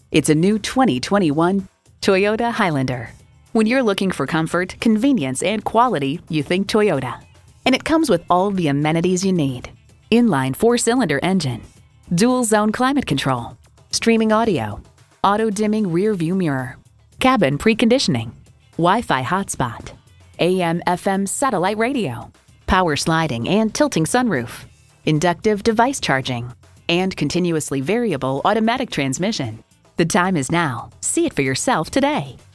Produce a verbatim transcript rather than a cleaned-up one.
It's a new twenty twenty-one Toyota Highlander. When you're looking for comfort, convenience, and quality, you think Toyota. And it comes with all the amenities you need. Inline four-cylinder engine, dual-zone climate control, streaming audio, auto-dimming rear-view mirror, cabin preconditioning, Wi-Fi hotspot, A M F M satellite radio, power sliding and tilting sunroof, inductive device charging, and continuously variable automatic transmission. The time is now. See it for yourself today.